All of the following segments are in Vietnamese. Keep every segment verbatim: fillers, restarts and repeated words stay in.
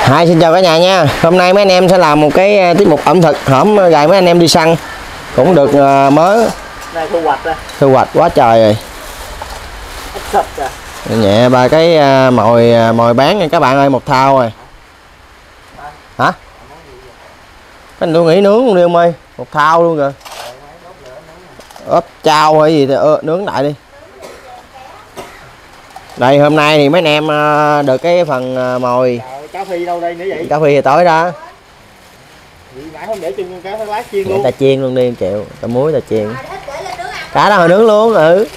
Hai xin chào cả nhà nha. Hôm nay mấy anh em sẽ làm một cái tiết mục ẩm thực. Hổm gài mấy anh em đi săn cũng được uh, mới. Đây thu hoạch rồi. Thu hoạch quá trời rồi. Nhẹ ba cái uh, mồi uh, mồi bán nha các bạn ơi, một thao rồi. Hả? Anh tôi nghĩ nướng luôn đi ông ơi, một thao luôn rồi. Ốp chao hay gì thì ơ, nướng lại đi. Đây hôm nay thì mấy anh em uh, được cái phần uh, mồi. Cá phi đâu đây nữa vậy? Cá phi thì tối đó. Nãy không để chung con cá lát chiên luôn. Ta chiên luôn đi em chịu, ta muối ta chiên. Cá đó hồi nướng luôn, ừ.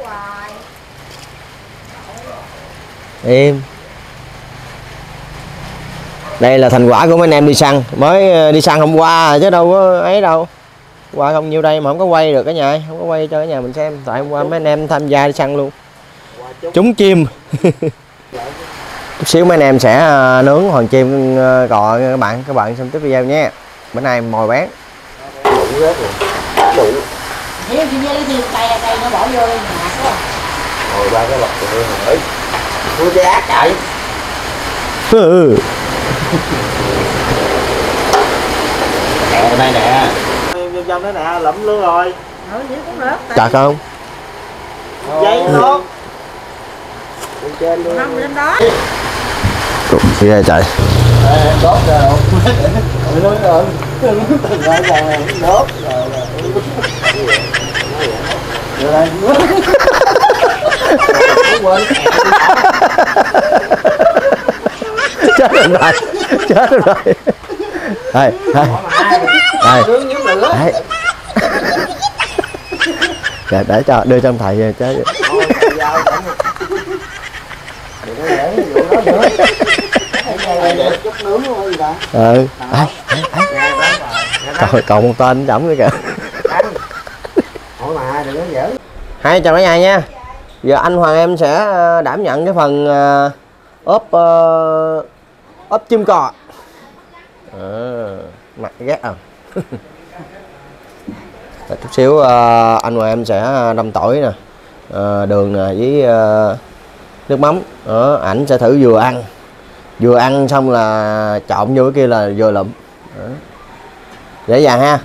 Im. Đây là thành quả của mấy anh em đi săn, mới đi săn hôm qua chứ đâu có ấy đâu. Qua không nhiêu đây mà không có quay được cả nhà, không có quay cho cả nhà mình xem. Tại hôm qua mấy anh em tham gia đi săn luôn. Trúng chim. Chút xíu mấy anh em sẽ nướng hoàng chim cò các bạn, các bạn xem tiếp video nhé. Bữa nay mồi bán. Đủ hết rồi. Đủ. Nếu như lấy thêm cây cây nó bỏ vô đi hạt quá. Rồi ba cái lọc rồi hỏi. Tôi chơi ác chạy. Ừ. Nè đây nè. Nhân dân đó nè, lẫm luôn rồi. Ừ, vậy cũng được. Chặt không? Dây luôn. Năm lên đó. Cục kia chạy. Đốt rồi. Nó rồi. Từng rồi rồi đốt rồi. Rồi đây. Chết rồi rồi. Chết rồi rồi. Đây, đây. Đây. Đây. Để, để cho đưa cho ông thầy về chứ. Ừ. Còn, còn một tên chổng nữa kìa. Hai chào cả nhà nha. Giờ anh Hoàng em sẽ đảm nhận cái phần ốp uh, ốp chim cò. À, mặt ghét à. Chút xíu uh, anh Hoàng em sẽ đâm tỏi nè, uh, đường nè với uh, nước mắm. Đó, ảnh sẽ thử vừa ăn. Vừa ăn xong là trộn vô cái kia là vừa lụm. Đó. Dễ dàng ha.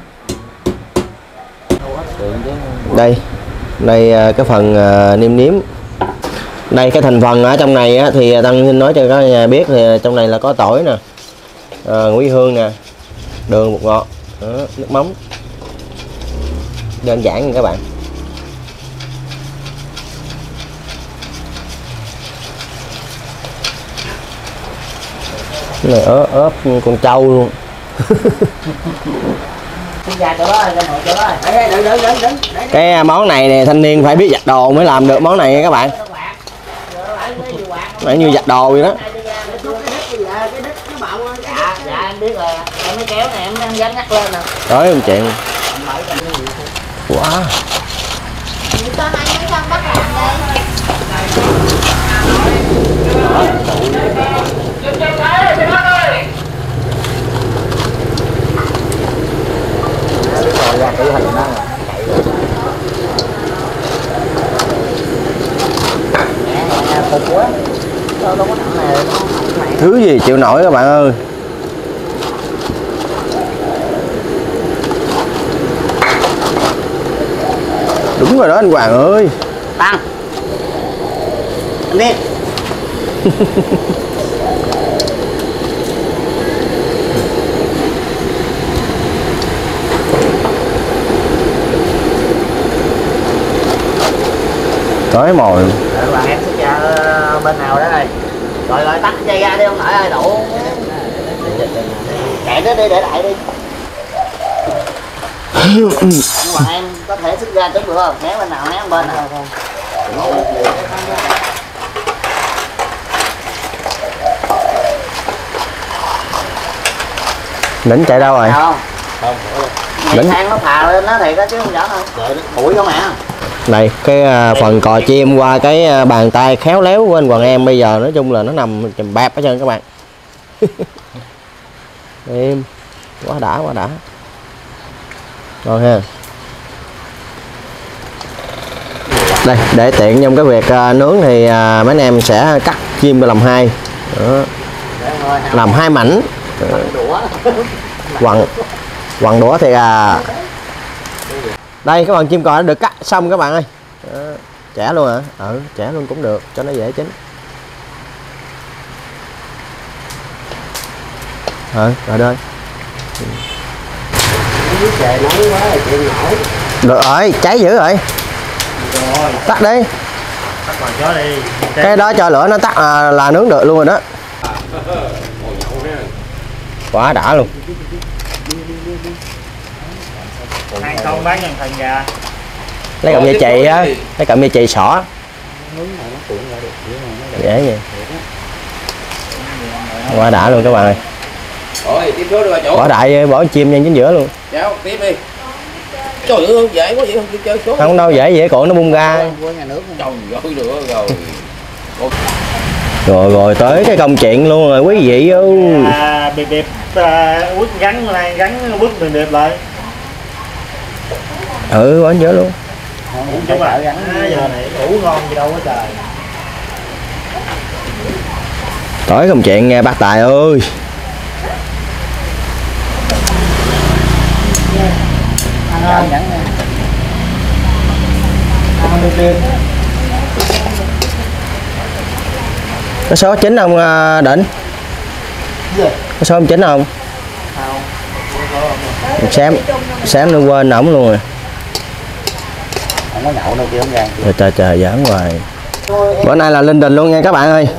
Đây, đây cái phần uh, nêm nếm. Đây cái thành phần ở trong này á, thì Tân xin nói cho các nhà biết thì trong này là có tỏi nè, à, ngũ hương nè, đường bột ngọt, đó, nước mắm. Đơn giản nha các bạn. Cái này ớp, ớp con trâu luôn. Cái món này nè thanh niên phải biết giặt đồ mới làm được món này nha các bạn. Nãy như giặt đồ vậy đó. Dạ, dạ em biết rồi. Em mới kéo này em đang dán ngắt lên nè. Đói không chuyện. Quá. Ra cái hình đó thứ gì chịu nổi các bạn ơi. Đúng rồi đó anh Hoàng ơi. Tăng anh đi. Tới mồi. Bạn em sẽ chờ bên nào đó đây. Rồi rồi tắt dây ra đi ông nội ơi, đủ. Chạy nó đi để lại đi. Bạn em có thể xuất ra trước được không? Né bên nào né bên nào không? Lính chạy đâu rồi? Không. Lính sang nó phà lên nó thiệt đó chứ không giỡn không? Bụi không ạ? Này cái uh, phần cò chim qua cái uh, bàn tay khéo léo của anh Hoàng em bây giờ nói chung là nó nằm chùm bẹp hết trơn các bạn. Em quá đã quá đã. Rồi ha. Đây để tiện trong cái việc uh, nướng thì uh, mấy anh em sẽ cắt chim ra làm hai. Đó. làm hai mảnh. Quằn quằn đũa thì à. Đây các bạn, chim cò đã được cắt xong các bạn ơi. Đó. Chẻ luôn hả? Ừ, chẻ luôn cũng được cho nó dễ chín. Ừ, rồi đây. Trời nóng quá rồi chịu nổi. Được rồi, cháy dữ rồi. Rồi. Tắt đi. Tắt còn chó đi. Cái đó cho lửa nó tắt à, là nướng được luôn rồi đó. Quá đã luôn. Ăn không bán nhân thần gà. Lấy cọng dây chì á, lấy cọng dây chì xỏ. Dễ vậy. Quá đã luôn các bạn ơi. Rồi tiếp số đi bà chủ. Bỏ đại bỏ chim nhân chính giữa luôn. Cháu tiếp đi. Trời ơi dễ quá vậy không chơi số. Không đâu, dễ dễ cổ nó bung ra. Trời ơi nữa rồi. Rồi rồi tới cái công chuyện luôn rồi quý vị ơi. À, bịp bịp à, quất gắn này gắn quất bịp bịp lại. Ừ, bỏ nhớ luôn. Ngủ chứ mà à, giờ này ngủ ngon gì đâu quá trời. Tới công chuyện nghe bác Tài ơi. Ăn không? Ăn bịp bịp. Có số chín không Định? Có số chín không? Xém xém nó quên ổng luôn rồi. Không có nhậu đâu kia không ra. Trời trời trời giỡn hoài. Bữa nay là linh đình luôn nha các bạn ơi.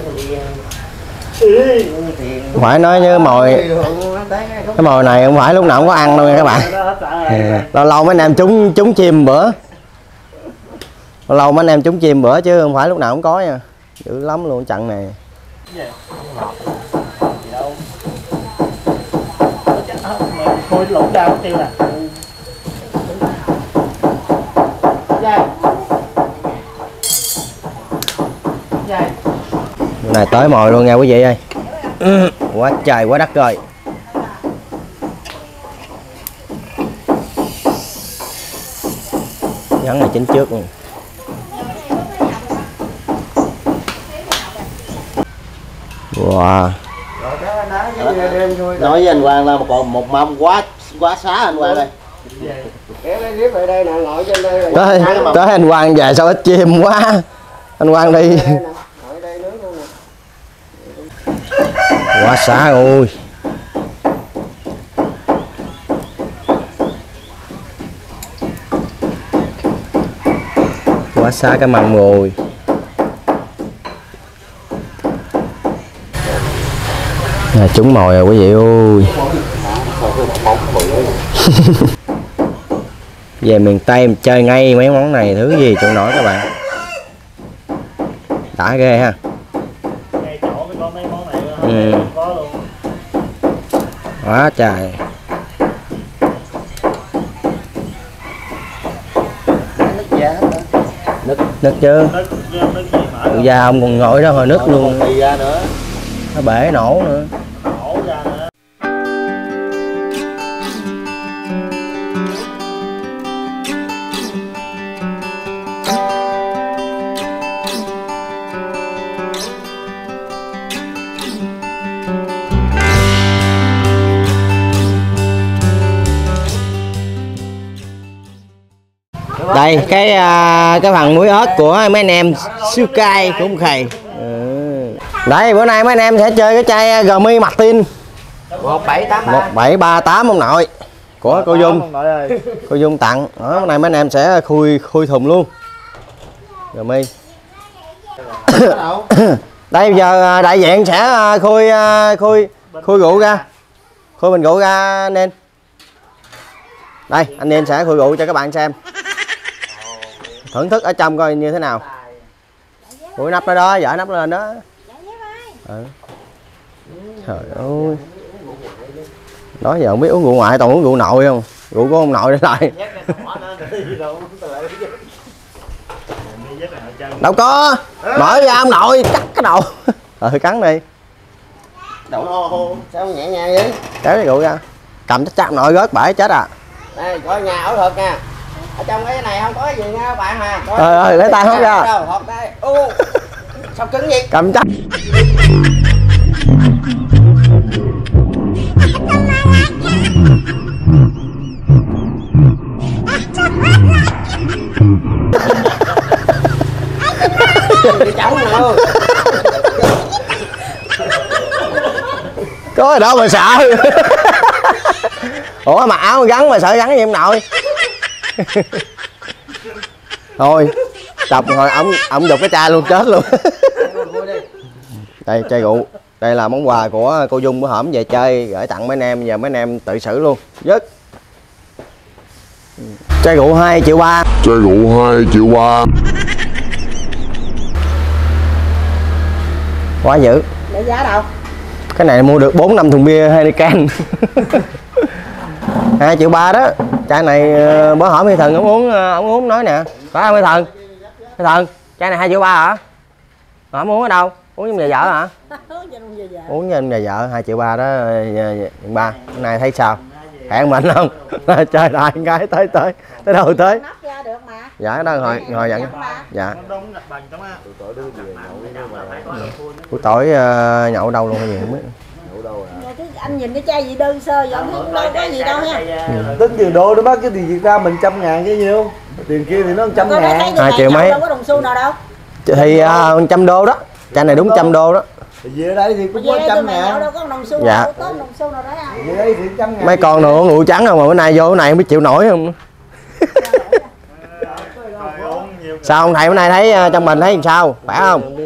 Phải nói như mồi cái mồi này không phải lúc nào cũng có ăn đâu nha các bạn. Lâu lâu mấy anh em trúng trúng chim bữa. Lâu lâu mấy anh em trúng chim bữa chứ không phải lúc nào cũng có nha. Dữ lắm luôn trận này. Thôi lộn đau tiêu nè. Bữa này tới mồi luôn nha quý vị ơi. Quá trời quá đất rồi. Nhắn này chính trước luôn. Wow. Nói với anh Quang là còn một mâm quá quá xá anh Quang ơi. Tới, tới anh Quang về sao ít chim quá. Anh Quang đi. Quá xá ơi. Quá xa cái mâm rồi. À, trúng mồi rồi quý vị ơi. Về miền Tây mình chơi ngay mấy món này thứ gì chỗ nổi các bạn. Đã ghê ha. Ngay chỗ mới có mấy món này nữa. Ừ. Có luôn. Quá trời. Nứt nứt chứ. Phụ da ông còn ngồi đó hồi nứt luôn. Nó bể nổ nữa. Nổ ra nữa. Đây cái uh, cái phần muối ớt của mấy anh em siêu cay của ông Khầy. Ừ. Đây bữa nay mấy anh em sẽ chơi cái chai Gmi Martin một bảy tám một bảy ba tám ông nội của cô Dung. Cô Dung tặng. Đó, bữa nay mấy anh em sẽ khui khui thùng luôn. Gmi. Đây bây giờ đại diện sẽ khui khui khui rượu ra. Khui bình rượu ra nên. Đây anh em sẽ khui rượu cho các bạn xem. Thưởng thức ở trong coi như thế nào. Ủi nắp đó đó, dở nắp lên đó. Ừ. Trời ơi. Đó giờ không biết uống rượu ngoại toàn uống rượu nội không? Rượu của ông nội để lại. Đâu có. Mở ra ông nội cắt cái đầu. Ừ cắn đi. Đậu sao nhẹ nhàng vậy? Kéo cái rượu ra. Cầm chắc chắc nội rớt bể chết à. Đây coi nhà ảo thuật nha. Ở trong cái này không có gì nha các bạn à. Trời ơi lấy tay hốt ra. Hột đây. Ô. Sao cứng vậy? Cầm chắc. Có gì đâu mà sợ. Ủa mặc áo gắn mà sợ gắn gì em nội. Thôi chọc hồi ổng ổng đục cái chai luôn chết luôn. Đây chai rượu, đây là món quà của cô Dung bữa hổm về chơi gửi tặng mấy anh em, giờ mấy anh em tự xử luôn. Dứt. Chai rượu hai triệu ba. Chai rượu hai triệu ba. Quá dữ. Để giá đâu? Cái này mua được bốn năm thùng bia Heineken. hai triệu ba đó. Chai này bữa hỏi Huy Thần ông uống ông uống nói nè. Phải không Huy Thần? Huy Thần, chai này hai triệu ba hả? Ông uống ở đâu? Uống với nhà vợ hả? Uống với nhà vợ hai triệu ba đó ba. Hôm nay thấy sao? Hẹn mình không? Chơi đại cái tới tới tới đâu tới? Dạ đó rồi rồi dẫn. Dạ. Của tỏi uh, nhậu đâu luôn hay gì không biết. Anh nhìn cái chai gì đơn sơ vậy không đâu có gì đâu ha. Ừ. Tính tiền đô đó bác, cái tiền Việt Nam mình trăm ngàn cái nhiêu, tiền kia thì nó trăm ngàn. Hai triệu mấy. Đâu có đồng xu nào đâu. Thì uh, trăm đô đó. Chai này đúng trăm đô đó. Về đây thì cũng có trăm ngàn. Đâu có đồng xu dạ. đâu, có đồng xu nào đấy à. Về đây thì trăm ngàn. Mấy con nào ngủ trắng không mà bữa nay vô cái này không biết chịu nổi không. Sao ông thầy bữa nay thấy uh, trong mình thấy làm sao? Khỏe không?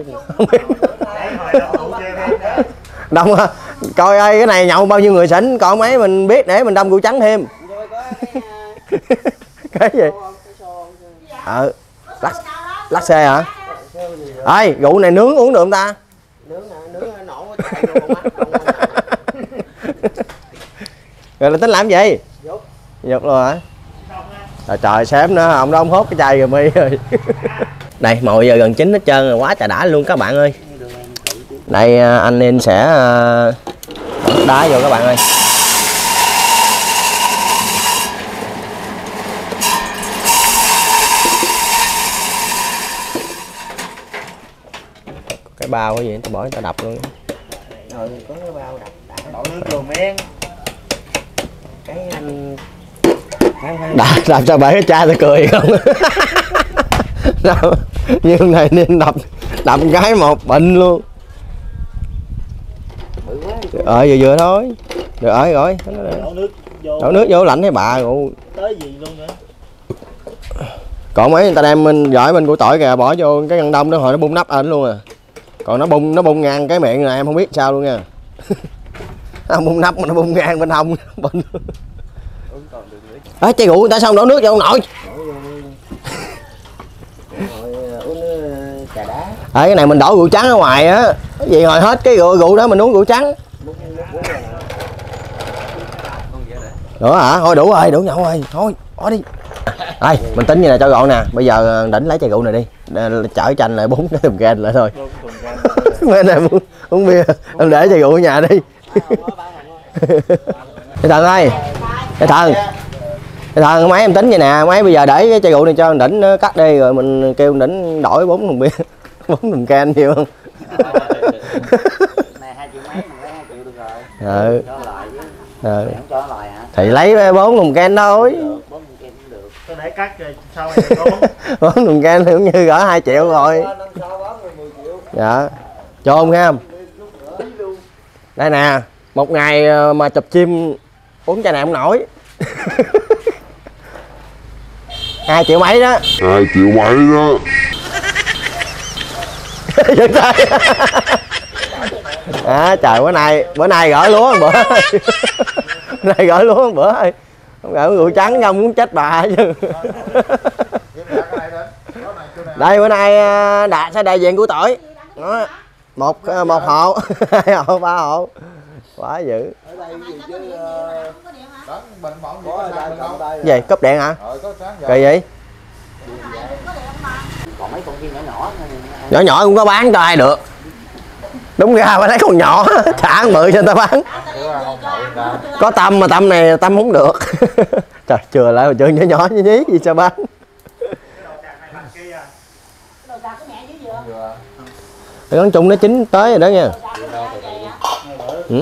Đông coi ơi cái này nhậu bao nhiêu người xỉn, còn mấy mình biết để mình đâm rượu trắng thêm. Cái gì? Ờ lắc lắc xe hả? Ơi rượu này nướng uống được không ta? Nướng nướng nổ chạy vô mắt. Rồi là tính làm gì? Dục. Dục luôn hả? Trời trời xém nữa ông đó ông hốt cái chai rồi mi rồi. Đây mồi giờ gần chín hết trơn rồi, quá trời đã luôn các bạn ơi. Đây anh em sẽ đổ đá vô các bạn ơi. Cái bao cái gì tao bỏ tao đập luôn. Rồi có cái bao đập đổ nước vô men. Cái anh Đạp, đạp sao bể cái cha tao cười không? Như này nên đập đập cái một bệnh luôn. Ờ vừa vừa thôi. Được rồi rồi. Đổ nước vô. Đổ nước vô lạnh thấy bà rồi. Tới gì luôn nữa. Còn mấy người ta đem mình giỏi mình của tỏi kìa, bỏ vô cái ngăn đông đó hồi nó bung nắp ảnh luôn à. Còn nó bung nó bung ngang cái miệng này em không biết sao luôn nha. Nó bung nắp mà nó bung ngang bên hông bên. Ê chai rượu người ta xong đổ nước vô ông nội. trà đá. Ê cái này mình đổ rượu trắng ở ngoài á. Cái gì hồi hết cái rượu rượu đó mình uống rượu trắng. Nữa hả? Thôi đủ rồi, đủ nhậu rồi. Thôi, bỏ đi. Đây, mình tính như này cho gọn nè. Bây giờ đỉnh lấy chai rượu này đi. Chở chanh lại bốn cái thùng gan lại thôi. Mấy này uống, uống bia, em để chai rượu ở nhà đi. Thầy Thần ơi. Thầy Thần. Thầy Thần máy em tính vậy nè, máy bây giờ để cái chai rượu này cho đỉnh nó cắt đi rồi mình kêu đỉnh đổi bốn thùng bia. bốn thùng can nhiều không? Này hai triệu mấy mình lấy hai triệu được rồi. Ừ. Cho lại chứ. Ừ. Không cho lại hả? Thì lấy bốn thùng can thôi. bốn thùng can cũng được. Tôi để cắt rồi sau này bốn. bốn thùng can thì cũng như gỡ hai triệu rồi. Dạ. Cho không nghe không? Đây nè, một ngày mà chụp chim uống chai này không nổi. Hai triệu mấy đó. Hai triệu mấy đó. À, trời bữa nay bữa nay gỡ lúa một bữa. Bữa nay gỡ lúa một bữa ơi. Không gỡ rượu trắng không muốn chết bà chứ. Đây bữa nay Đạt sẽ đại diện của tỏi. Đó. Một một hộ, hai hộ, ba hộ. Quá dữ. Gì? Cúp điện hả? Kỳ vậy? Còn mấy con kia nhỏ nhỏ Nhỏ nhỏ cũng có bán cho ai được. Đúng ra phải lấy con nhỏ trả bự cho người ta bán. Có tâm mà tâm này tâm không được. Trời chừa lại mà chơi nhỏ nhỏ như nhí gì sao bán. Con chung nó chín tới rồi đó nha. Ừ?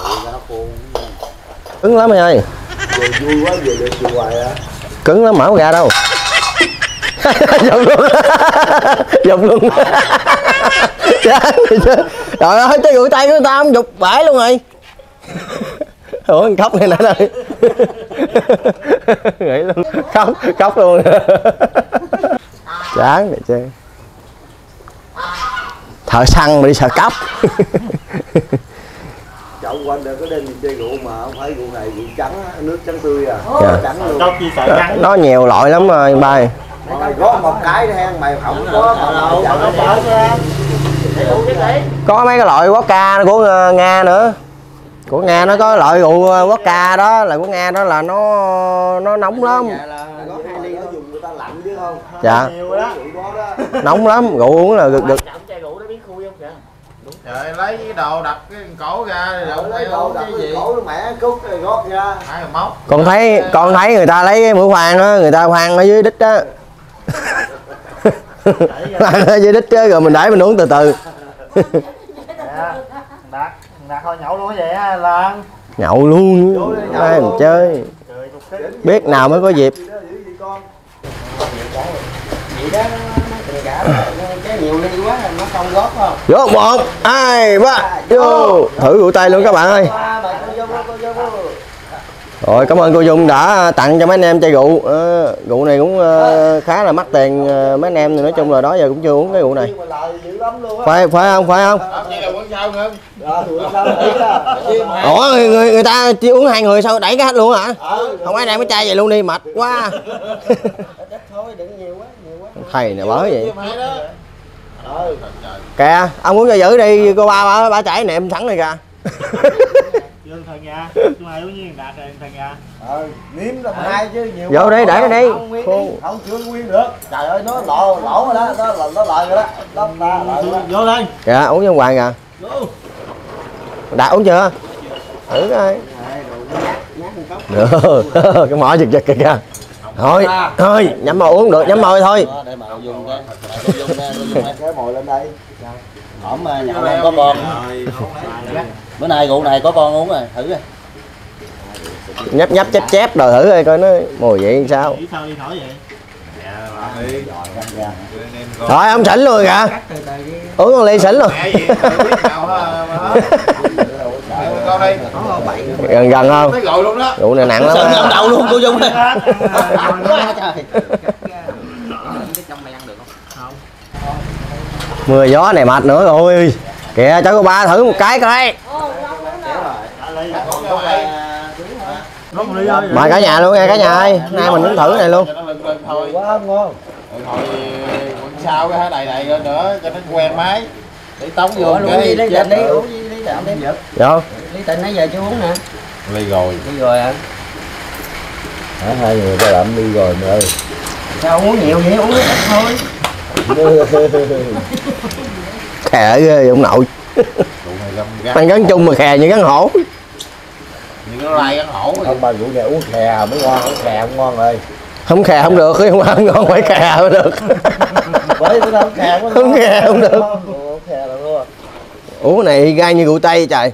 Cứng lắm mày ơi. Vui quá về được chiều hoài á. Cứng lắm mở ra đâu. Dùng luôn. Dùng luôn. Trời ơi, cái rượu tay của ta không dục bể luôn rồi. Ủa con cốc này nè đây. Nghĩ luôn. Khóc, khóc luôn. Chán vậy chứ. Thợ săn mà đi sợ cốc. Chậu quanh đây có đem gì chơi rượu mà không phải rượu này rượu trắng á, nước trắng tươi à. Dạ. Trắng luôn. Đâu chi sợ trắng. Nó nhiều loại lắm rồi ba. Mày gót một cái đi hen, mày không có đâu, Đâu, nó chở ra. Có mấy cái loại vodka của Nga nữa. Của Nga nó có loại rượu vodka đó là của Nga đó là nó nó nóng lắm. gót hai ly nó dùng người ta lạnh chứ không. Dạ. Nhiều đó. Nóng lắm, rượu uống là gực gực. Trời lấy cái đồ đập cái cổ ra rồi Lấy đồ đập cái cổ nó mẹ cút rồi gót ra. ai mà móc. Con thấy con thấy người ta lấy cái mũi khoan đó, người ta khoan ở dưới đít đó. Khoan ở dưới đít chứ rồi mình để mình uống từ từ. Đạt, đạt thôi nhậu luôn vậy á Lan. Nhậu luôn. Ai mình chơi. Biết nào mới có dịp. Vậy đó nó cả cái nhiều ly quá nó không gót không. Vô một, hai, ba, vô. Thử rượu tay luôn các bạn ơi. Rồi cảm ơn cô Dung đã tặng cho mấy anh em chai rượu. À, rượu này cũng uh, khá là mắc tiền uh, mấy anh em thì nói chung là đó giờ cũng chưa uống cái rượu này. Phải phải không phải không? Vậy là quấn sao ngưng. Ủa người, người người ta chỉ uống hai người sao đẩy cái hết luôn hả? Không ai đem cái chai vậy luôn đi mệt quá. Thầy nè bới vậy. Kìa ông uống cho giữ đi cô ba bà, bà chảy nệm sẵn rồi kìa. Dương thần nhà, chúng ai uống nhiên đạt rồi thần nhà. Ờ, nếm ra hai chứ nhiều. Vô đi để cái đi. Không, không chưa nguyên được. Trời ơi nó lỗ lỗ rồi đó, nó là nó lợi rồi đó. Nó ta lợi rồi đó. Vô lên. Kìa uống cho hoàng kìa. Đạt uống chưa? Thử coi. Được. Cái mỏ giật giật kìa. Thôi, thôi, nhắm mồi uống được, nhắm mồi thôi. Để mà dùng cái. Dùng cái, dùng cái mồi lên đây. Hổm nhậu này có con. Bữa nay rượu này có con uống rồi, thử rồi. Nhấp nhấp chép chép rồi thử coi coi nó mùi vậy sao. Nghĩ sao đi thổi vậy? Rồi ông xỉn luôn kìa. Uống con ly xỉn luôn. Con đi. Gần gần không? Thấy rồi luôn đó. Rượu này nặng lắm. Ông đầu luôn cô Dung. Mưa gió này mệt nữa rồi. Kìa cho cô ba thử một cái coi. Mời cả nhà luôn nha cả nhà ơi. Nay mình cũng thử này luôn. Quá ngon. Thôi quấn sao cái này này nữa cho nó quen máy. Để tống vô Uống cái đi lấy tịnh đi, uống đi lấy tịnh đi. Vô. Lấy tịnh nãy giờ chưa uống nè. ly rồi. Đi rồi hả? Hả, hai người ta làm đi rồi mẹ ơi. Sao uống nhiều vậy, uống ít thôi. Khè ghê ông nội. Ăn gắn chung mà khè như gắn hổ. Những cái lai gắn hổ. Ông bà rượu này uống khè mới ngon, uống khè không ngon rồi. Không khè không được, không ăn ngon phải khè mới được. Bởi nó không khè mới Không khè không được. Không khè là luôn. Ủa này gai như rượu tây trời.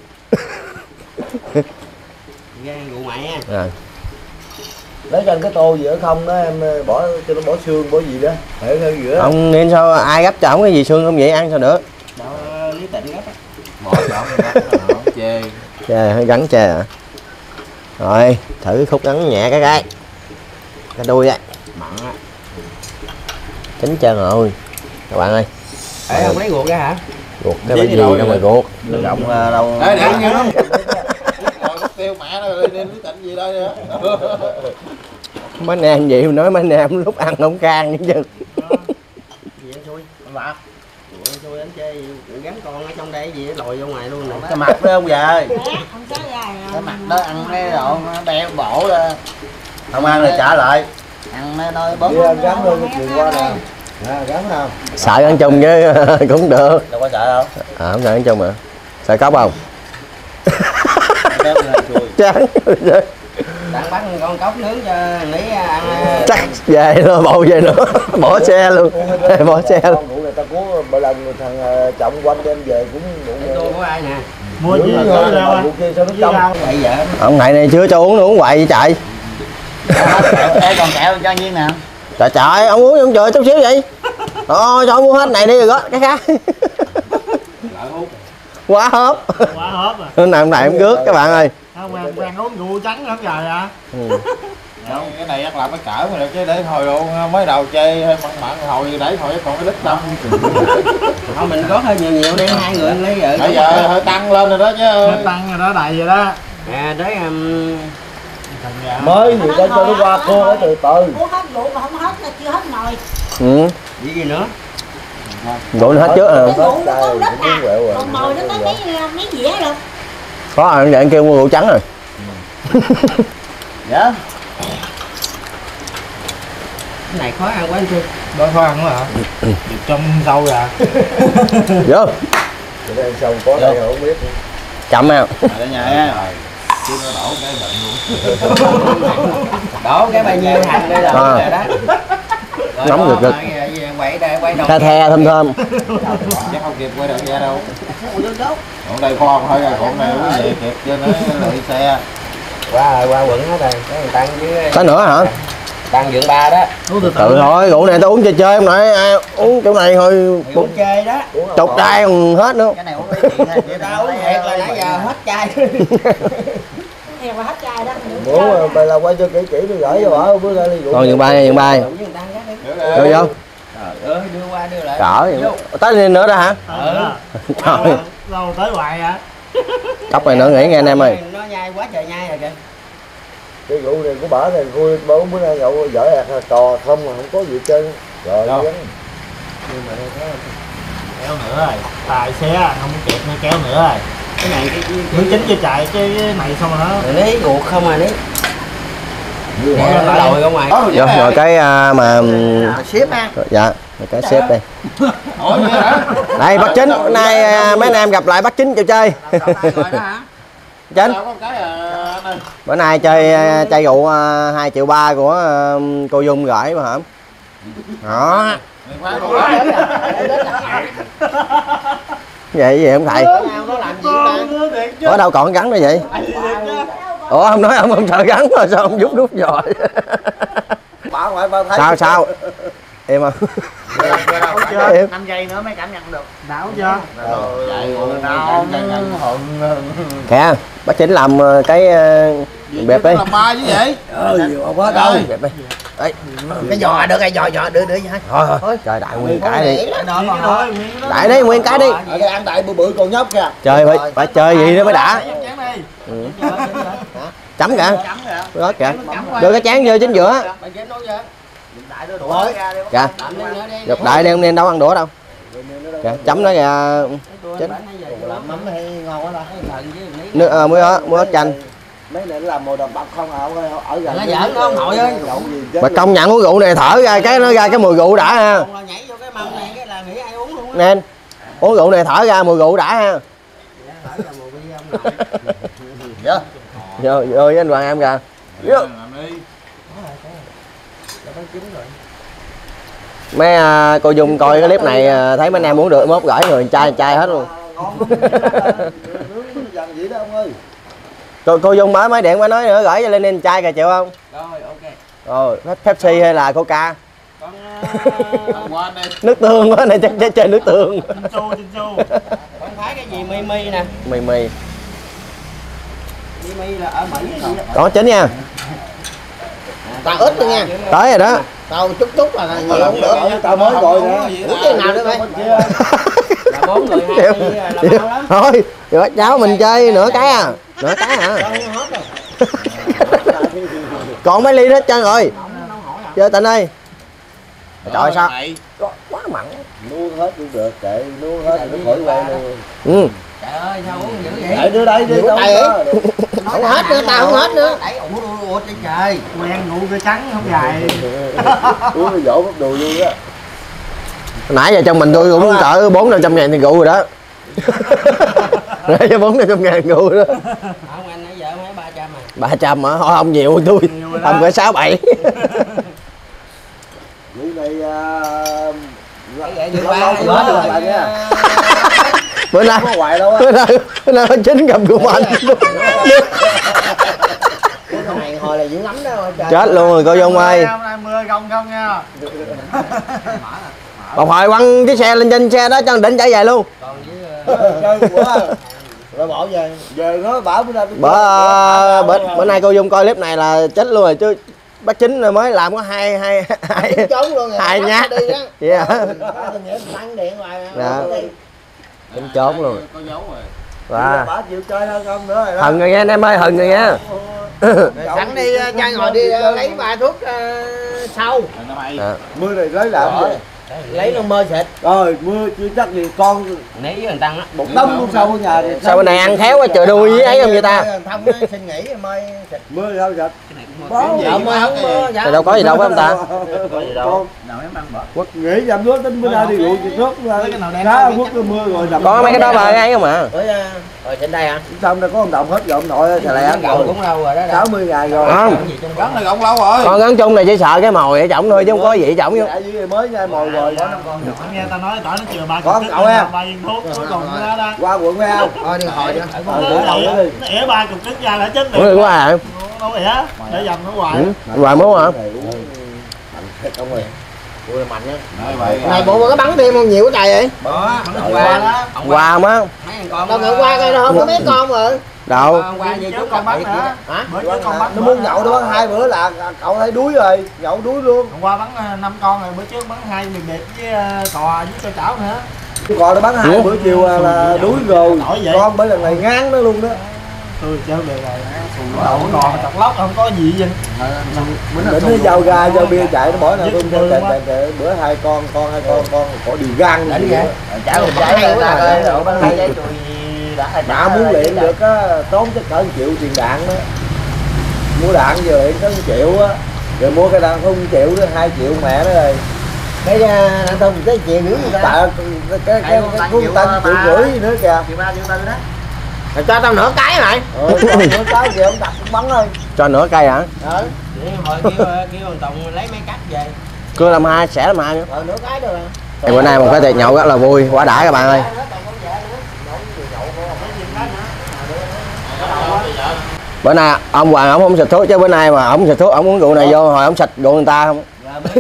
Gan rượu mẹ. À. Lấy cho cái tô gì ở không đó em bỏ cho nó bỏ xương bỏ gì đó. Để hơn giữa. Ông nên sao ai gấp cho ông cái gì xương không vậy ăn sao được. Đó, lấy tịnh gấp á. Bỏ chọn chê. Chè hơi gắn chè à. Rồi thử khúc gắn nhẹ cái cái cái đuôi á Mặn á. chín trơn rồi các bạn ơi. Ê ông lấy ruột ra hả? Ruột cái cái gì đâu mà ruột Rộng đâu. Ê để ăn lắm. Rồi tiêu mẹ nó đi đến tịnh gì đây nữa. mấy anh em vậy mà nói mấy anh em lúc ăn không can chứ. Gì anh xui, anh bạc. Anh xui anh chơi gắn con ở trong đây gì lòi ra ngoài luôn nè. Cái mặt đó ông già ơi. Không có dài Cái mặt đó ăn cái độ đeo bổ ra. Không ăn rồi trả lại. Ăn nó nói bớt. Đi gắn luôn cái chuyện qua nè. À, gắn không? Sợ gắn chung chứ cũng được. Đâu có sợ đâu. À không sợ gắn chung mà. Sợ cốc không? Chán. Đang bắt con cốc nướng cho Lý ăn. Chắc về nữa bộ về nữa bỏ xe luôn. Bỏ xe luôn. Con người ta có một lần thằng Trọng quanh đem về cũng Tôi của ai nè. mua gì rồi đâu anh. Kia sao nó trong. Vậy vợ. Ông này này chưa cho uống nữa uống hoài vậy chạy. Ê còn kẹo cho Nhiên nè. Trời trời ông uống ông chờ chút xíu vậy. Ờ cho ông mua hết này đi rồi đó cái khác. Quá hớp. Quá hớp à. Hôm nào hôm nay em rước các bạn ơi. Quen quen uống rượu trắng lắm rồi à. Ừ. Không, cái này chắc làm mới cỡ mà được chứ để hồi luôn mới đầu chơi hơi mặn mặn hồi để hồi còn cái lít đông. Thôi mình có hơi nhiều nhiều đi, hai người lấy vợ. Bây giờ hơi tăng lên rồi đó chứ. Hơi tăng rồi đó, đầy rồi đó. À đấy um... mới gì đó cho nó qua cô ở từ từ. Uống hết rượu mà không hết là chưa hết nồi. Ừ. Gì gì nữa? Rượu nó hết trước rồi. Cái rượu nó có ít à. Còn nồi nó tới mấy mấy dĩa rồi. Có anh để anh kêu mua rượu trắng rồi. Dạ. Cái này khó ăn quá anh Sư. Đó khó ăn quá hả? Được trong sâu rồi. Vô. Cái sâu có đây không biết. Chậm nào. Ở nhà á. Chứ nó đổ cái bệnh luôn. Đổ cái bao nhiêu hành đây là rồi đó. Nóng rực rực. Quay đây, quay đầu. The the thơm thơm. Chắc không kịp quay được ra đâu. Còn đây khoan thôi rồi, còn này quý vị kịp cho nó lụi xe. Qua qua quận hết rồi, cái người tăng với Có nữa hả? tăng dưỡng ba đó. Uống từ Tự thôi, rượu này tao uống chơi chơi không nổi, ai uống chỗ này thôi Uống chơi đó. chục chai còn hết nữa. Cái này uống lấy tiền thôi, người ta uống thiệt là nãy giờ hết chai. Hè mà hết chai đó. Muốn mày làm quay cho kỹ kỹ tôi gửi cho bỏ bữa nay đi rượu. Còn dừng bay dừng bay. Vô vô. Trời ơi, đưa qua đưa lại. Cỡ tới lên nữa đó hả? Ừ. Trời. Lâu tới hoài hả? Cốc này nữa nghỉ nghe anh em ơi. Nó nhai quá trời nhai rồi kìa. Cái rượu này của bả này khui bữa bữa nay nhậu giỏi hạt cò không mà không có gì trơn. Rồi Đâu? vấn. Kéo nữa rồi. Tài xe không kịp nữa, kéo nữa rồi. Cái này cái Miếng chính cho chạy cái này xong rồi đó. rồi lấy ruột không à đấy. Để nó lồi ra ngoài. Vô rồi cái à, mà Xếp ha. dạ rồi cái xếp đây. Ủa vậy hả? Đây bác Chính, hôm nay à, mấy anh em gặp lại bác Chính chịu chơi. Rồi đó hả? Chính. Đâu có cái à, anh ơi. Bữa nay chơi à, chai rượu à, hai triệu ba của à, cô Dung gửi mà hả? Đó. Mày khoan con gái. Vậy gì không thầy? Nó làm gì ta? Ở đâu còn gắn nữa vậy? Ủa không nói ông không sợ gắn mà sao ông giúp rút rồi? Bà ngoại bà thấy. Sao sao? Em không? Em. năm giây nữa mới cảm nhận được. Đảo chưa? Chạy rồi nào hận. Kìa, bác Chính làm ờ, cái ờ, bẹp đi. Làm ba chứ vậy? Ừ, không có đâu. Bẹp đi. Đấy. Cái giò được cái giò giò đưa đưa vậy. Thôi thôi. Trời đại nguyên cái đi. Đó mà thôi. Đại đi nguyên cái đi. Ở đây ăn đại bự bự còn nhóc kìa. Chơi phải phải chơi gì nữa mới đã. Ừ. Chấm kìa. Đó kìa. Đưa cái chén vô chính giữa. Kìa. Gặp đại đi, không nên đâu ăn đũa đâu. Kìa, chấm nó kìa. Chính. Làm mắm hay ngon quá ta. Nước à, muối ớt, muối ớt chanh. Mấy này nó làm mồi đầm bọc không ở ở gần. Nó giỡn không nội ơi. Mà công nhận uống rượu này thở ra cái nó ra cái mùi rượu đã ha. Nhảy vô cái mâm này cái là nghĩ ai uống luôn á. Nên uống rượu này thở ra mùi rượu đã ha. Dạ. Vô vô với anh Hoàng em kìa. Vô. Mấy à, cô Dung coi cái clip này à, thấy mấy anh em uống được mốt gửi người chai chai hết luôn. Dần vậy đó ông ơi. cô, cô Dung mới mới điện mới nói nữa gửi cho lên lên chai kìa chịu không? Rồi ok. Rồi Pepsi hay là Coca? Con Qua đây. Nước tương quá này chắc chơi, chơi nước tương. Chu chu. con thấy cái gì mi mi nè. Mì mì. Mi mi là ở Mỹ cái gì đó. Có chín nha. Tao ít thôi nha. Tới rồi đó. Tao chút chút là nhiều không được. Tao mới gọi nè. Uống cái nào nữa mày? Là bốn người hai ly là bao lắm. Thôi, rồi cháu mình chơi nửa cái à. Nửa cái à. Còn mấy ly đó trơn rồi. Chơi Tịnh ơi. Trời sao? Quá mặn. Nuốt hết cũng được, kệ nuốt hết nó khỏi quen luôn. Ừ. Trời ơi sao uống dữ vậy? Để đưa đây đi đâu đó. Không hết nữa, tao không hết nữa. Đẩy ủ ủ ủ trên trời. Quen ngủ cái trắng không dài. Uống nó dỗ bắt đùi luôn á. Nãy giờ trong mình tôi cũng cỡ bốn năm trăm ngàn tiền rượu rồi đó. Nãy giờ bốn năm trăm ngàn rượu đó. Không anh nãy giờ mấy ba trăm à. Ba trăm hả? Thôi không nhiều tôi. Tầm cỡ sáu bảy. Vụ này Dữ lâu ba lâu dữ hết ba rồi bạn nha. Bữa nay Có hoài đâu á. bữa nay bữa nay Chính gặp của anh. Cái này hồi là dữ lắm đó. Chết luôn rồi cô Dung ơi. Hôm nay mưa không không nha. Một hồi quăng cái xe lên trên xe đó cho định chạy về luôn. Còn với chơi quá rồi bỏ về về nó bảo bữa nay bữa bữa bữa nay cô Dung coi clip này là chết luôn rồi chứ. Bác Chính mới làm có hai hai hai trống luôn hai nhát vậy hả? tăng điện ngoài Dạ. Tính trốn luôn. Có dấu rồi. Và bà chịu chơi hơn không nữa rồi đó. hừng rồi nha anh em ơi, hừng rồi nha. Sẵn đi cha ngồi đi lấy bài thuốc uh, sau. À. Mưa này lấy làm gì Lấy luôn mơ xịt. rồi mưa chưa chắc gì con Nấy với thằng Tăng á. một đống luôn sau ở nhà thì Sao bên này ăn khéo quá trời đuôi với ấy không vậy ta? Thông xin nghỉ mơi xịt. mưa sao vậy Dạ mơi không mưa. Thì đâu có gì đâu phải không ta? có gì đâu nào em ăn bỏ quất nghĩ giảm nước tính bữa nay đi rượu chị nước cá quất cái mưa rồi đập Có mấy cái đó bà ấy không à? Rồi trên đây hả? xong đây có ông đồng hết rồi ông nội xà lẹ Gạo cũng lâu rồi đó. sáu mươi ngày rồi Không. Gắn này gọng lâu rồi. Con gắn chung này chỉ sợ cái mồi ở trỏng thôi chứ không có gì trỏng vô. dạ dưới mới nhai mồi rồi Nghe ta nói tỏi nó chừa ba Có chục cậu em. ba viên thuốc cuối cùng nó đó. qua quận nghe không Thôi đi hồi đi. ờ để đầu nó đi Nó ỉa ba chục kg ra đã chết Ủa được. quá à? Đâu ỉa, để dầm nó hoài. Ừ. Hoài muốn hả? ông ơi Ui mạnh á. Này Này bộ mà có bắn thêm không nhiều cái trời vậy? Bỏ, qua đó. Qua không á? Mấy thằng con. Đâu ngày qua coi đâu có mấy con rồi. Đâu? Hôm qua về Trước chú con bắn nữa. nữa. Hả? Bữa trước con bắn nó muốn nhậu nó bắn hai bữa là cậu thấy đuối rồi nhậu đuối luôn Hôm qua bắn năm con rồi, bữa trước bắn hai miền biệt với cò với cho chảo nữa. còn nó bắn hai bữa chiều là đuối rồi con bởi lần này ngán nó luôn đó Tôi chơi về rồi, đậu còn chọc lóc không có gì vậy. định nó giao ga giao bia chạy nó bỏ nào tôi chạy chạy chạy bữa hai con con hai con con có điều gan Đánh gì vậy? Chả một trái người ta coi độ bắn hai trái chùi đã đã muốn luyện được á tốn chắc cỡ một triệu tiền đạn đó mua đạn giờ luyện tới một triệu á rồi mua cái đạn không triệu nữa hai triệu mẹ nó rồi cái đàn thông cái triệu rưỡi người ta. tại cái cái cái cái cuốn tân triệu rưỡi nữa kìa Triệu ba triệu tư đó. Rồi cho tao nửa cái mày. ừ nửa cái gì ông đặt cũng bắn thôi Cho nửa cây hả? Ừ. Hồi kêu kêu thằng Tùng lấy mấy cắt về. Cưa làm hai, sẽ làm hai nữa. Rồi nửa cái được rồi. Thì bữa nay một cái tiệc nhậu rất là vui, quá đã các bạn ơi. Bữa nay ông Hoàng ông không xịt thuốc chứ bữa nay mà ông xịt thuốc ông uống rượu này vô hồi ông xịt rượu người ta không?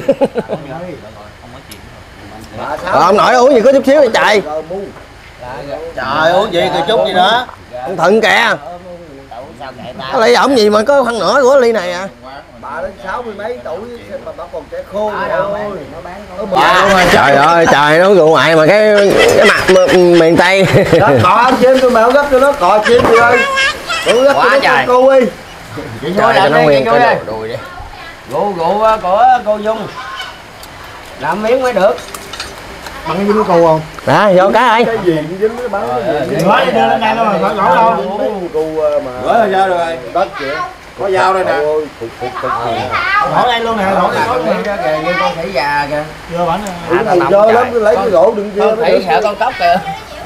Rồi, ông nội uống gì có chút xíu vậy trời. trời uống gì cười chút gì nữa Ông thận kìa. Có lẽ ổng gì mà có phân nửa của ly này à. bà đến sáu mươi mấy tuổi mà bà còn trẻ khô rồi Trời ơi trời, nó rượu ngoại mà cái cái mặt miền Tây. đó cọ ăn chim tôi mèo gấp cho nó cọ chim đi ơi tôi gấp cho nó cô đi Trời cho nó nguyên cái đồ đùi đi. Rượu rượu của cô Dung. Làm miếng mới được. bằng dính cô không Đó vô cái ơi. cái gì cũng dính cái bắn cái gì Nói đi đưa lên đây luôn rồi, phải gõ đâu. cô mà Gửi là sao rồi? đất vậy Có dao đây nè. ôi cục cục cục Gõ đây luôn nè, gõ đây luôn nè. Kìa như con khỉ già kìa. Chưa bắn nè. ừ chơi lắm lấy cái gỗ đừng kia Con khỉ sợ con cóc kìa.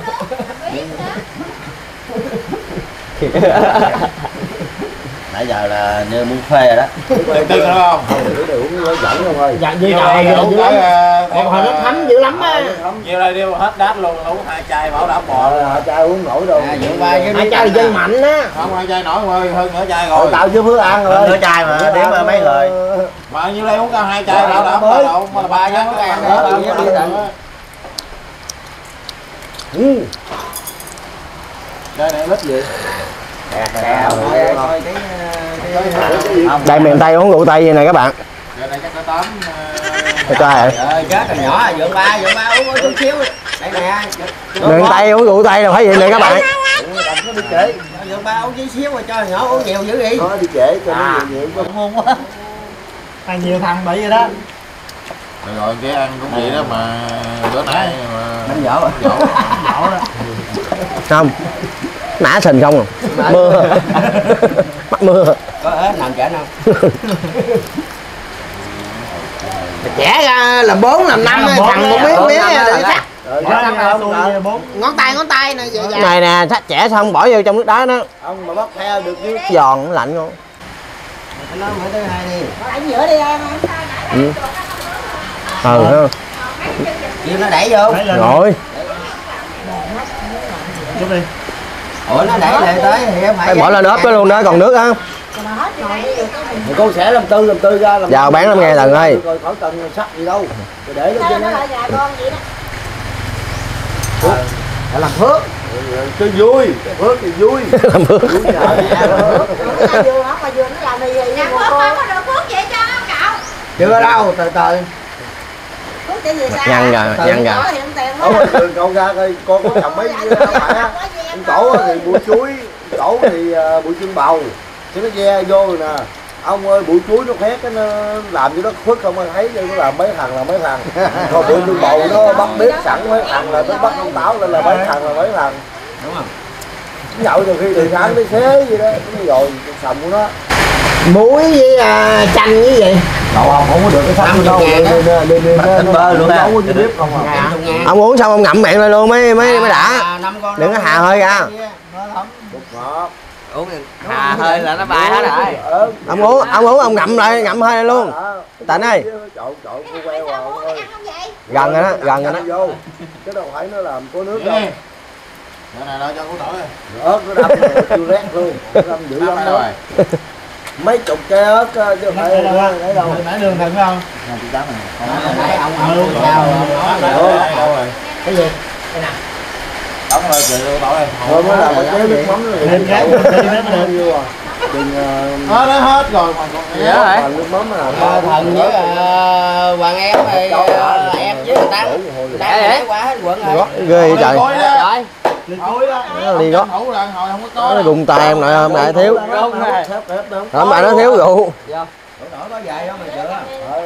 nãy giờ là như muốn phê rồi đó Tiền tiền được không? để uống nó dẫn không ơi Dạ gì Vô trời đây, dữ vô lắm. cái, Một hồi nó thấm dữ lắm á. Nhiều đây đi hết đát luôn, uống hai chai bảo đảm bò. ờ trai uống nổi đâu À dựng ba với chai dây mạnh á. Không hai chai nổi ơi, hơn nửa chai rồi rồi. tao chưa phước ăn rồi Nửa chai mà, đếm mà mấy người. Mà nhiêu đây uống cả hai chai bảo đảm bò đậu mà ba nhắn cái ăn Đó, đó. đi tận. ừ Đây này lít gì? Đây miền Tây uống rượu Tây vậy này các bạn. Đây này chắc có tám. Cho trai Trời chết thằng nhỏ à, dượng ba, dượng ba uống uống chút xíu. Đây nè. miền Tây uống rượu Tây là phải vậy này các bạn. nó đi trễ Dượng ba uống chút xíu rồi cho thằng nhỏ uống nhiều dữ vậy. nó đi trễ cho nó nhiều nhiều cho Ngon quá. Hay nhiều thằng bị vậy đó. Rồi rồi cái ăn cũng vậy đó mà bữa nay mà Bánh dở rồi. Dỗ đó. Không. Nã sình không à? Mưa. Bắt mưa. Có ế làm trẻ không? Trẻ ra làm bốn làm năm thằng một miếng miếng là chắc. Ngón tay ngón tay nè giờ Cái này nè, thắt trẻ xong bỏ vô trong nước đá đó. ông mà bắt theo được chứ Giòn lạnh luôn. Nó mới thứ hai đi. Lại giữa đi em. Ừ. Ừ. Kêu nó đẩy vô. Đẩy lên. Rồi. Chút đi. Ủa nó đẩy lại tới thì em phải. Phải bỏ lên ốp cái luôn đó, còn nước á. thì cô sẽ làm tư làm tư ra làm Vào bán lắm nghe Tần ơi. rồi khỏi cần sắt gì đâu rồi để lên trên Nó đó lại gà con vậy đó. làm phước cho vui, phước thì vui. Làm phước. Vừa nó mà vừa nó làm gì vậy? Nhà phước không có được phước vậy cho nó cạo. chưa đâu, từ từ Phước cái gì sao? Nhăn gà, nhăn gà. Có hiện tiền Ở đó. ngoài đường cậu ra coi con có trồng mấy phải á. Ông cổ thì bụi chuối, cổ thì uh, bụi chân bầu, chứ nó ve vô rồi nè. Ông ơi bụi chuối nó khét cái nó làm cho nó khuất không ai thấy, chứ nó làm mấy thằng là mấy thằng. Còn bụi chân bầu nó bắt bếp sẵn mấy thằng là nó bắt con táo lên là mấy thằng là mấy thằng. đúng không? Nhậu nhiều khi từ sáng tới xế vậy đó, cái rồi sầm của nó. Muối với à, chanh với gì? Cậu không không có được cái năm sắm đâu, mươi ngàn á. nên nên nên Anh bơ luôn nó ha. nấu với bếp không à. Ngàn, chục ngàn. Ông uống xong ông ngậm miệng lên luôn mới mới mới đã. À, năm con Đừng có hà hơi ra. Bột ngọt. Uống hà hơi là nó bay hết rồi. Ờ, Ông uống ông uống ông ngậm lại ngậm hơi lên luôn. Tạnh ơi. Trộn trộn cô queo vào ông ơi. Gần rồi đó, gần rồi đó. Vô. Chứ đâu phải nó làm có nước đâu. Cái này lo cho củ tỏi. Ớt nó đâm chưa rét luôn. Nó đâm dữ lắm đó. Mấy chục cây ớt chứ không phải Đây đâu, đấy đâu. nãy đường thật phải không? Nãy ông ông Luôn sao rồi. cái gì? Đóng rồi chị luôn tỏi. Thôi mới làm cái chế nước mắm nó Đừng gác một tí nữa mới được. vô à. Đừng Hết đó hết rồi mà còn Dạ rồi. làm nước mắm là Ba thần với uh, Hoàng em thì uh, em với người ta đã để qua hết quận rồi. Ghê vậy trời. Coi đó. Rồi. Lên cuối đó. Đi gót. Ngủ lần hồi không có có. Nó đụng tay em lại hôm nay thiếu. Đúng rồi. Hôm nay nó thiếu rượu. Nổi có dài đó mà chưa.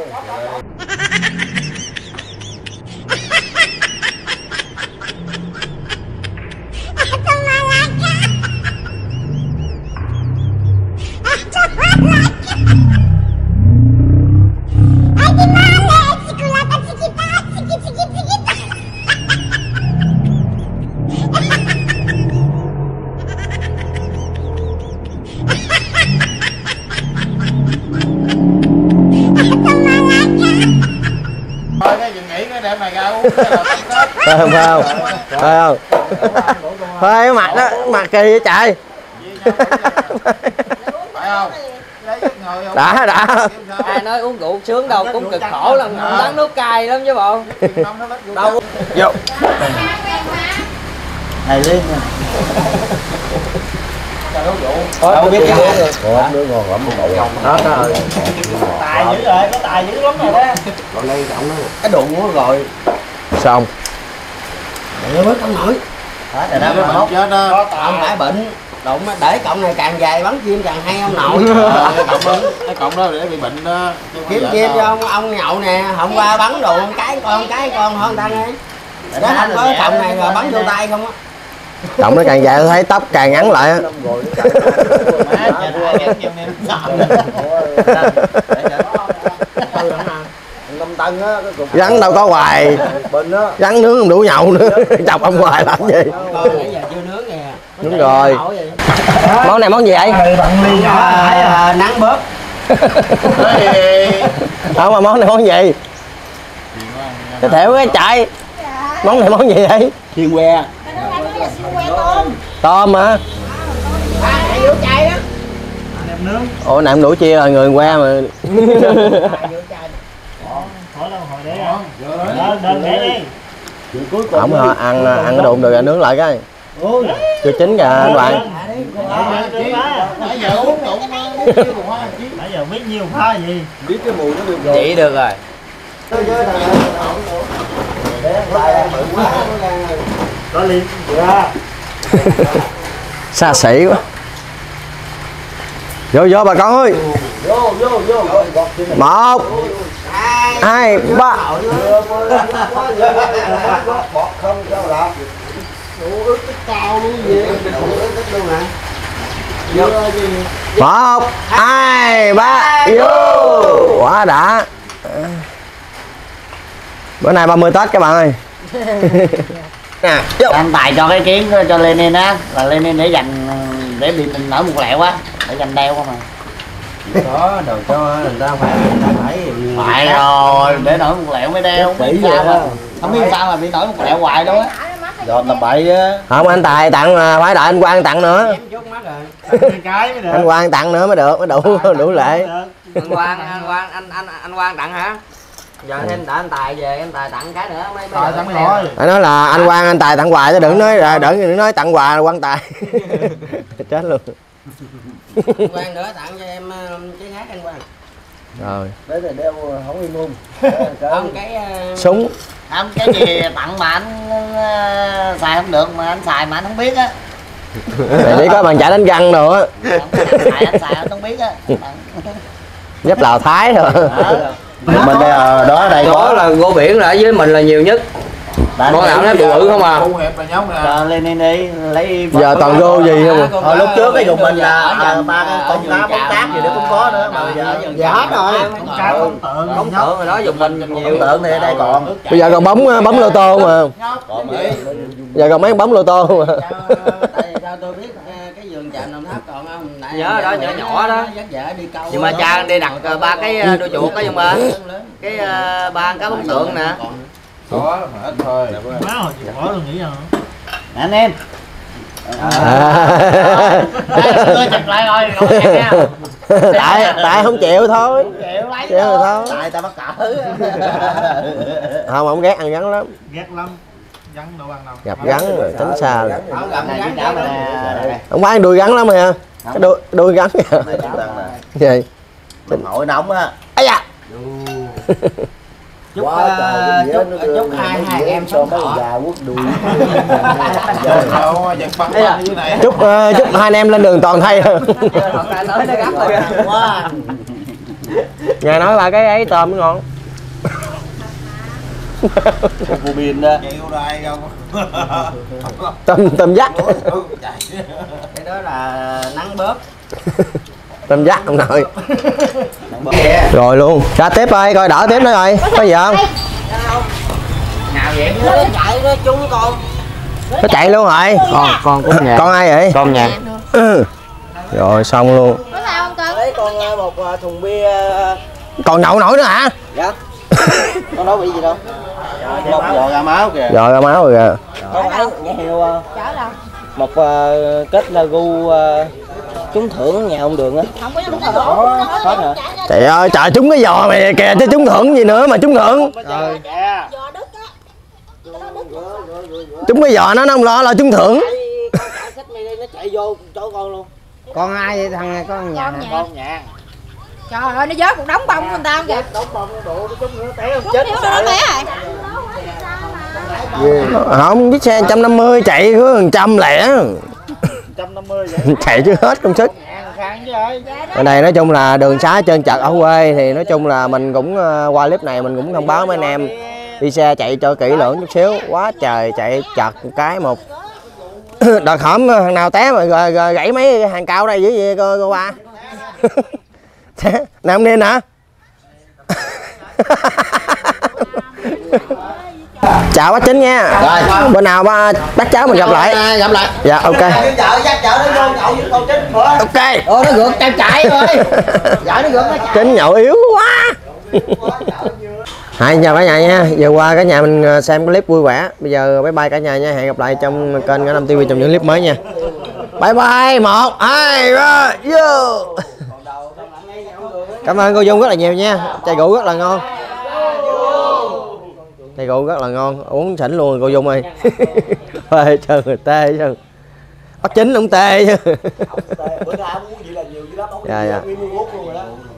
Thôi cái dừng nghỉ cái đêm này ra uống cái là tắm Tết. Phải không? Phải không? Phải không? Thôi cái mặt đó, mặt kỳ vậy trời. Phải không? Lấy giấc ngồi không? Đã đã. Ai nói uống rượu sướng đâu, cũng cực khổ lắm, uống nước cay lắm chứ bộ. Đâu? Vô. Này lên nha. Thôi không biết cái gì. Có nước ngon lắm một đầu. Đó rồi. Tài dữ rồi, có tài dữ lắm rồi đó. Còn đây trọng nó cái đụng nó rồi. Xong. Nó mới không nổi. Đó, đó mà mốt chết đó. Ông phải bệnh. Đụng để cộng này càng dài bắn chim càng hay ông nội. Cái cọng đó, cái cọng đó để bị bệnh đó. Kiếm chim cho ông ông nhậu nè, hôm qua bắn đồ con cái con cái con hơn ta nghe. Đó không có cộng này là bắn vô tay không á. Trọng nó càng dài tôi thấy tóc càng ngắn lại á. Năm rồi nó chạy. Năm tân á cái cục Rắn đâu có hoài. bệnh á. Rắn nướng không đủ nhậu nữa. Chọc ông hoài làm gì? Coi nãy giờ chưa nướng nè. Đúng rồi. Món này món gì vậy? Bằng ly À, nắng bớt. Không mà món này món gì? Cái thẻo cái chạy. Món này món gì vậy? Chiên que. Tôm hả? À, vô chay đó. Ủa này em đủ chia rồi người que mà. Hỏi đâu hồi để không? Đơn đơn để đi. Ổng họ ăn ăn cái đụng rồi nướng lại cái. Chưa chín kìa anh Hoàng. Nãy giờ uống đụng nãy giờ biết nhiêu pha gì. Biết cái mùi nó được rồi. Chỉ được rồi. Có liền. Dạ. Xa xỉ quá. Vô vô bà con ơi. Vô vô vô. Một hai ba. Bọt không sao làm. Một hai ba vô. Quá đã. Bữa nay ba mươi Tết các bạn ơi. Nè, vô. Anh Tài cho cái kiến cho Lenin á, là Lenin để dành để bị mình nổi một lẹo á, để dành đeo không mà. Đó đồ cho người ta phải người ta phải Phải rồi, để nổi một lẹo mới đeo. Không biết sao mà, không biết sao mà bị nổi một lẹo hoài luôn á. Giọt tầm bậy á. Không anh Tài tặng phải đợi anh Quang tặng nữa. chút mắt rồi. Cái mới được. Anh Quang tặng nữa mới được, mới đủ đủ lệ. Anh Quang, anh Quang, anh anh anh Quang tặng hả? Giờ thêm đợi anh Tài về, anh Tài tặng cái nữa mấy Tài tặng rồi. Anh nói là anh Quang anh Tài tặng quà chứ đừng nói đỡ đừng nói tặng quà là Quang Tài. Chết luôn. Quang nữa tặng cho em cái khác anh Quang. Rồi. Đấy là đeo không im luôn. Không cái uh... súng. Không cái gì tặng mà anh uh, xài không được mà anh xài mà anh không biết á. Để có bàn chải đánh răng đồ á. Xài anh xài anh không biết á. Dép Lào Thái rồi. Mình đây là đó đây có là gô biển là ở dưới mình là nhiều nhất. Con nào nó bự bự không à? Thu hẹp là nhóm nè. Lên đi đi lấy. Giờ toàn gô gì không à? Hồi lúc trước cái dùng mình là ba cái con cá bóng cát gì đó cũng có nữa mà giờ giờ hết rồi. Con cá bóng tượng. Bóng tượng rồi đó dùng mình nhiều. bóng tượng thì ở đây còn. Bây giờ còn bấm bấm lô tô mà. Còn gì? Giờ còn mấy bấm lô tô mà. Tại vì sao tôi biết cái vườn tràm Đồng Tháp còn không? Nhớ đó nhỏ nhỏ đó. Nhưng mà cha đi đặt ba cái đuôi chuột đó nhưng mà cái ba cá bóng tượng nè. Có mà ít thôi. Má hồi chịu bỏ luôn nghĩ rằng. Anh em. Tôi chụp lại rồi, không nghe nha. tại tại không chịu thôi. Chịu lấy Chịu rồi thôi. Tại ta bắt cỡ. Không ông ghét ăn rắn lắm. Ghét lắm. Rắn đâu ăn đâu. Gặp rắn rồi tránh xa rồi. Không gặp rắn đâu nè. Ông bán đuôi rắn lắm hả? Cái đuôi đuôi rắn kìa. Gì? Hội nóng á. Ây da. Chúc uh, chúc chúc hai hai em sống thọ. già quất đùi. Chúc uh, chúc hai anh em lên đường toàn thay. Nhà nói ba cái ấy tôm ngon. Cô Biên đó. Tôm tôm dắt. Cái đó là nắng bóp. Tôm dắt ông nội. Rồi luôn. Ra tiếp ơi, coi đỡ tiếp nữa rồi. Có gì không? Nào vậy? Nó chạy nó chung con. Nó chạy luôn rồi. Con con của nhà. Con ai vậy? Con nhà. Ừ. Rồi xong luôn. Có sao không con? Lấy con một thùng bia. Còn nhậu nổi nữa hả? Dạ. Con đó bị gì đâu? Một giò ra máu kìa. Rồi ra máu rồi kìa. Con ấy nhảy heo Chở đâu? một uh, kết là gu uh, trúng thưởng nhà ông Đường á. Không có trúng thưởng. Hết hả? Trời ơi, trời trúng cái giò mày kìa chứ trúng thưởng gì nữa mà trúng thưởng. Rồi. Giò đứt á. Trúng cái giò nó nó không lo là trúng thưởng. Nó chạy vô chỗ con luôn. Con ai vậy thằng này con nhà? Con nhà. Trời ơi, nó vớt một đống bông của người ta kìa. Đống bông nó đổ nó trúng nó té không Chết chết. nó té rồi. Không, chiếc xe một trăm năm mươi chạy có một trăm lẻ. một trăm năm mươi vậy. Chạy chứ hết công sức. Ở đây nói chung là đường xá trơn trượt ở quê thì nói chung là mình cũng qua clip này mình cũng thông báo mấy anh em đi xe chạy cho kỹ lưỡng chút xíu. Quá trời chạy chật cái một. Đợt hổm thằng nào té mà rồi, rồi gãy mấy hàng cao đây dữ gì coi coi qua. Nè ông Niên hả? Chào bác Chính nha. Rồi. Bữa nào ba bác cháu mình gặp lại. Gặp lại. Dạ ok. Vợ dắt vợ nó vô nhậu với con Chính bữa. Ok. Ô nó gượt chạy chạy rồi. Vợ nó gượt nó chạy. Chính nhậu yếu quá. Hai chào cả nhà nha. Vừa qua cả nhà mình xem clip vui vẻ. Bây giờ bye bye cả nhà nha. Hẹn gặp lại trong kênh Ngã Năm ti vi trong những clip mới nha. Bye bye. Một, hai, ba, vô. Cảm ơn cô Dung rất là nhiều nha. Chai rượu rất là ngon. Chai rượu rất là ngon. Uống xỉn luôn cô Dung ơi. Ơi trời người tê chứ. Bác Chính cũng tê chứ. Bữa nay uống gì là nhiều chứ đó. Dạ dạ.